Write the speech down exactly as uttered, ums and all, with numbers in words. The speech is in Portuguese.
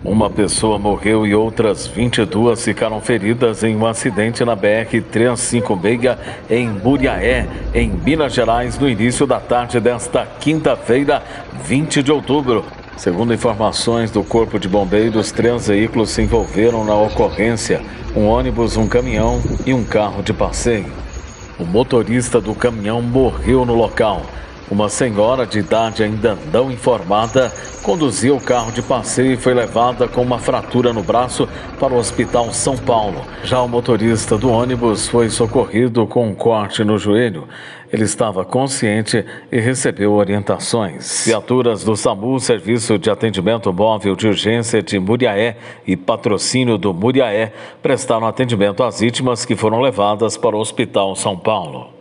Uma pessoa morreu e outras vinte e duas ficaram feridas em um acidente na B R trezentos e cinquenta e seis em Muriaé, em Minas Gerais, no início da tarde desta quinta-feira, vinte de outubro. Segundo informações do Corpo de Bombeiros, três veículos se envolveram na ocorrência: um ônibus, um caminhão e um carro de passeio. O motorista do caminhão morreu no local. Uma senhora de idade ainda não informada conduzia o carro de passeio e foi levada com uma fratura no braço para o Hospital São Paulo. Já o motorista do ônibus foi socorrido com um corte no joelho. Ele estava consciente e recebeu orientações. Viaturas do SAMU, Serviço de Atendimento Móvel de Urgência de Muriaé e Patrocínio do Muriaé, prestaram atendimento às vítimas que foram levadas para o Hospital São Paulo.